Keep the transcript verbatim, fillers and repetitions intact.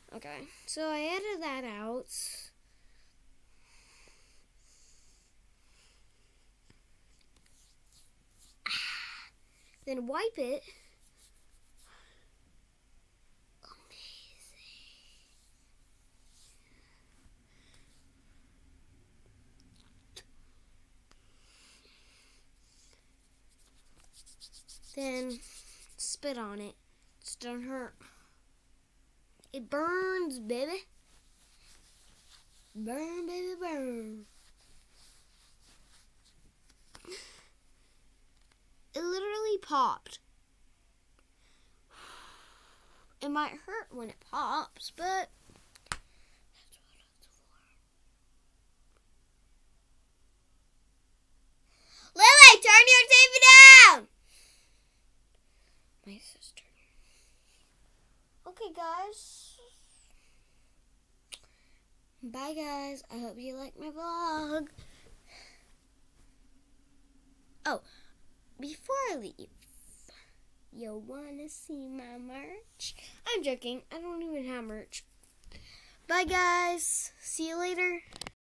Okay, so I edited that out. Then wipe it. Then spit on it. It's don't hurt. It burns, baby. Burn, baby, burn. It literally popped. It might hurt when it pops, but that's what it's for. Lily, turn your T V down! My sister. Okay, guys. Bye, guys. I hope you like my vlog. Oh, before I leave, you wanna see my merch? I'm joking. I don't even have merch. Bye, guys. See you later.